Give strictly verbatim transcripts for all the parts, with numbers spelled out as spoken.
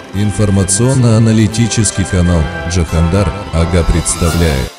Информационно-аналитический канал Джахандар Ага представляет.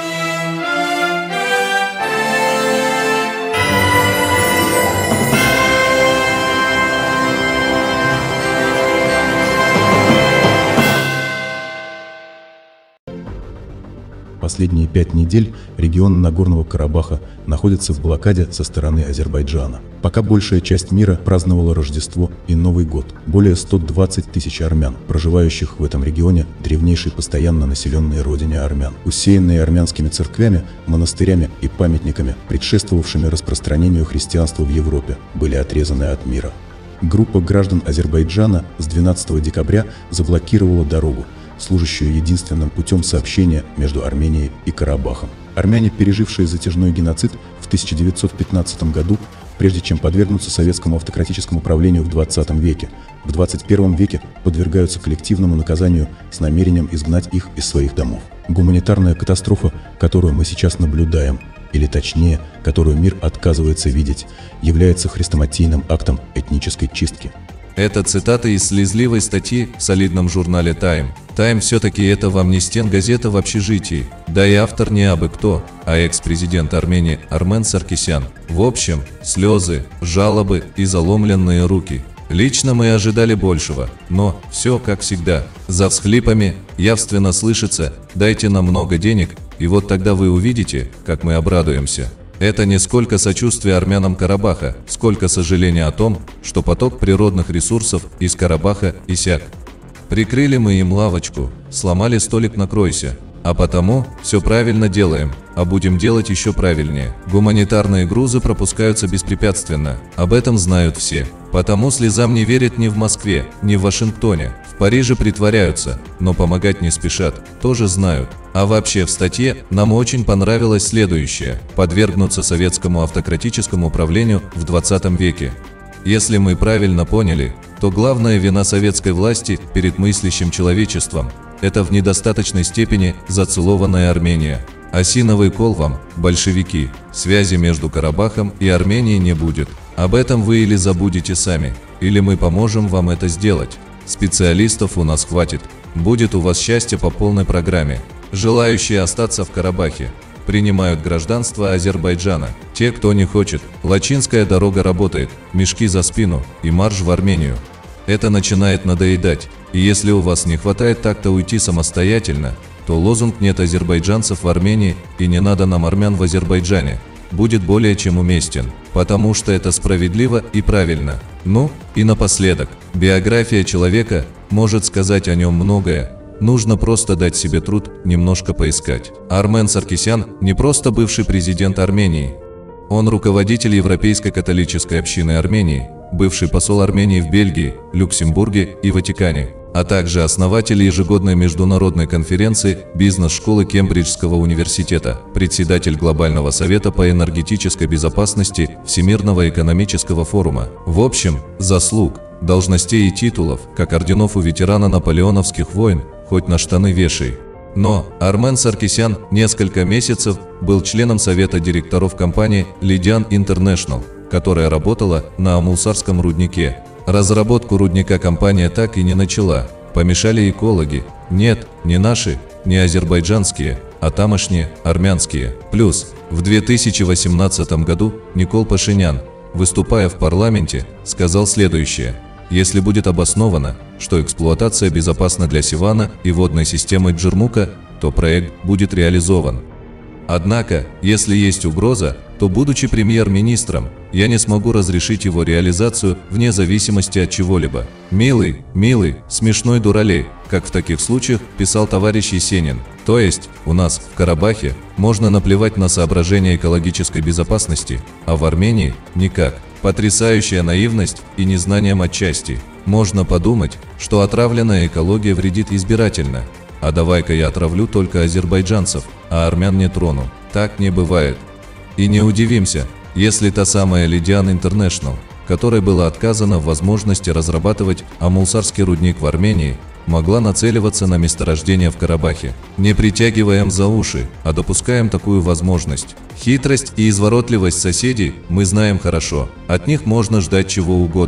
Последние пять недель регион Нагорного Карабаха находится в блокаде со стороны Азербайджана. Пока большая часть мира праздновала Рождество и Новый год. Более ста двадцати тысяч армян, проживающих в этом регионе, древнейшей постоянно населенной родине армян, усеянные армянскими церквями, монастырями и памятниками, предшествовавшими распространению христианства в Европе, были отрезаны от мира. Группа граждан Азербайджана с двенадцатого декабря заблокировала дорогу, служащую единственным путем сообщения между Арменией и Карабахом. Армяне, пережившие затяжной геноцид в тысяча девятьсот пятнадцатом году, прежде чем подвергнуться советскому автократическому правлению в двадцатом веке, в двадцать первом веке подвергаются коллективному наказанию с намерением изгнать их из своих домов. Гуманитарная катастрофа, которую мы сейчас наблюдаем, или точнее, которую мир отказывается видеть, является хрестоматийным актом этнической чистки. Это цитата из слезливой статьи в солидном журнале «Тайм». «Тайм» все-таки это вам не стенгазета в общежитии, да и автор не абы кто, а экс-президент Армении Армен Саркисян. В общем, слезы, жалобы и заломленные руки. Лично мы ожидали большего, но все как всегда. За всхлипами явственно слышится «дайте нам много денег, и вот тогда вы увидите, как мы обрадуемся». Это не сколько сочувствия армянам Карабаха, сколько сожаления о том, что поток природных ресурсов из Карабаха иссяк. Прикрыли мы им лавочку, сломали столик накройся, а потому все правильно делаем, а будем делать еще правильнее. Гуманитарные грузы пропускаются беспрепятственно, об этом знают все. Потому слезам не верят ни в Москве, ни в Вашингтоне. В Париже притворяются, но помогать не спешат, тоже знают. А вообще в статье нам очень понравилось следующее: подвергнуться советскому автократическому управлению в двадцатом веке. Если мы правильно поняли, то главная вина советской власти перед мыслящим человечеством – это в недостаточной степени зацелованная Армения. Осиновый кол вам, большевики, связи между Карабахом и Арменией не будет. Об этом вы или забудете сами, или мы поможем вам это сделать. Специалистов у нас хватит, будет у вас счастье по полной программе. Желающие остаться в Карабахе принимают гражданство Азербайджана. Те, кто не хочет, Лачинская дорога работает, мешки за спину и марш в Армению. Это начинает надоедать, и если у вас не хватает такта уйти самостоятельно, то лозунг «Нет азербайджанцев в Армении» и «Не надо нам армян в Азербайджане» будет более чем уместен, потому что это справедливо и правильно. Ну, и напоследок, биография человека может сказать о нем многое. Нужно просто дать себе труд немножко поискать. Армен Саркисян не просто бывший президент Армении. Он руководитель Европейской католической общины Армении, бывший посол Армении в Бельгии, Люксембурге и Ватикане, а также основатель ежегодной международной конференции бизнес-школы Кембриджского университета, председатель Глобального совета по энергетической безопасности Всемирного экономического форума. В общем, заслуг, должностей и титулов, как орденов у ветерана наполеоновских войн, хоть на штаны вешай. Но Армен Саркисян несколько месяцев был членом совета директоров компании Lydian International, которая работала на Амулсарском руднике. Разработку рудника компания так и не начала. Помешали экологи. Нет, не наши, не азербайджанские, а тамошние, армянские. Плюс, в две тысячи восемнадцатом году Никол Пашинян, выступая в парламенте, сказал следующее: если будет обосновано, что эксплуатация безопасна для Севана и водной системы Джермука, то проект будет реализован. Однако, если есть угроза, то, будучи премьер-министром, я не смогу разрешить его реализацию вне зависимости от чего-либо. «Милый, милый, смешной дуралей», как в таких случаях писал товарищ Есенин. То есть, у нас, в Карабахе, можно наплевать на соображения экологической безопасности, а в Армении – никак. Потрясающая наивность и незнанием отчасти. Можно подумать, что отравленная экология вредит избирательно. А давай-ка я отравлю только азербайджанцев, а армян не трону. Так не бывает. И не удивимся, если та самая Lydian International, которой было отказано в возможности разрабатывать Амулсарский рудник в Армении, могла нацеливаться на месторождение в Карабахе. Не притягиваем за уши, а допускаем такую возможность. Хитрость и изворотливость соседей мы знаем хорошо, от них можно ждать чего угодно.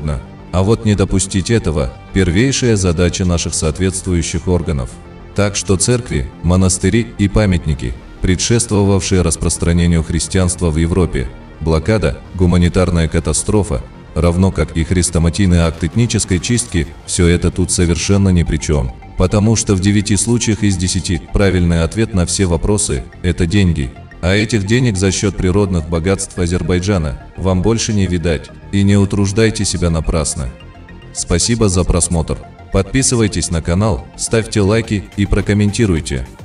А вот не допустить этого – первейшая задача наших соответствующих органов. Так что церкви, монастыри и памятники, предшествовавшие распространению христианства в Европе, блокада, гуманитарная катастрофа, равно как и хрестоматийный акт этнической чистки, все это тут совершенно ни при чем. Потому что в девяти случаях из десяти правильный ответ на все вопросы – это деньги. А этих денег за счет природных богатств Азербайджана вам больше не видать. И не утруждайте себя напрасно. Спасибо за просмотр. Подписывайтесь на канал, ставьте лайки и прокомментируйте.